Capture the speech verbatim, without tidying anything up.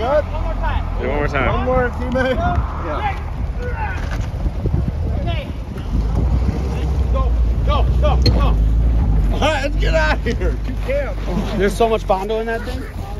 Good. One more time. Do it one more time. One more, teammate. Yeah. Okay. Go, go, go, go. All right, let's get out of here. Two camps. There's so much Bondo in that thing.